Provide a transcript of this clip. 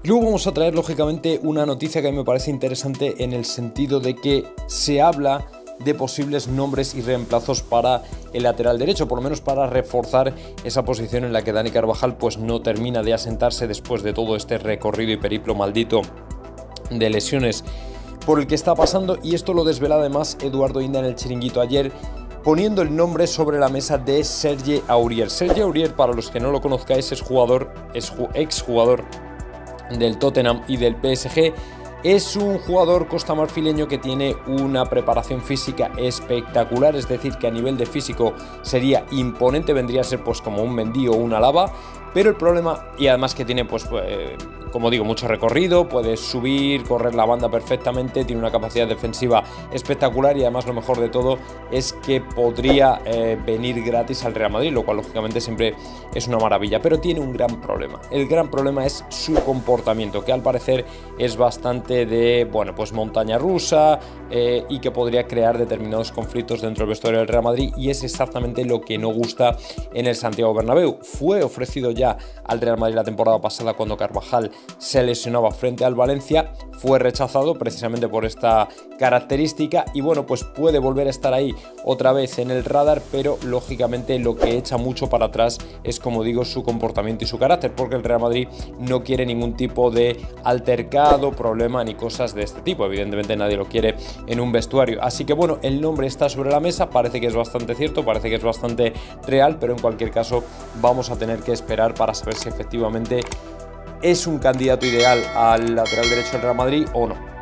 Y luego vamos a traer lógicamente una noticia que a mí me parece interesante en el sentido de que se habla de posibles nombres y reemplazos para el lateral derecho, por lo menos para reforzar esa posición en la que Dani Carvajal pues no termina de asentarse después de todo este recorrido y periplo maldito de lesiones por el que está pasando. Y esto lo desvela además Eduardo Inda en el Chiringuito ayer, poniendo el nombre sobre la mesa de Serge Aurier. Serge Aurier, para los que no lo conozcáis, es exjugador del Tottenham y del PSG. Es un jugador costamarfileño que tiene una preparación física espectacular, es decir, que a nivel de físico sería imponente, vendría a ser pues como un Mendy o un Alaba, pero el problema, y además que tiene pues como digo, mucho recorrido, puede subir, correr la banda perfectamente, tiene una capacidad defensiva espectacular y además lo mejor de todo es que podría venir gratis al Real Madrid, lo cual lógicamente siempre es una maravilla, pero tiene un gran problema. El gran problema es su comportamiento, que al parecer es bastante de, bueno, pues montaña rusa y que podría crear determinados conflictos dentro del vestuario del Real Madrid, y es exactamente lo que no gusta en el Santiago Bernabéu. Fue ofrecido ya al Real Madrid la temporada pasada cuando Carvajal se lesionaba frente al Valencia, fue rechazado precisamente por esta característica y bueno, pues puede volver a estar ahí otra vez en el radar, pero lógicamente lo que echa mucho para atrás es, como digo, su comportamiento y su carácter, porque el Real Madrid no quiere ningún tipo de altercado, problema ni cosas de este tipo. Evidentemente nadie lo quiere en un vestuario, así que bueno, el nombre está sobre la mesa, parece que es bastante cierto, parece que es bastante real, pero en cualquier caso vamos a tener que esperar para saber si efectivamente es un candidato ideal al lateral derecho del Real Madrid o no.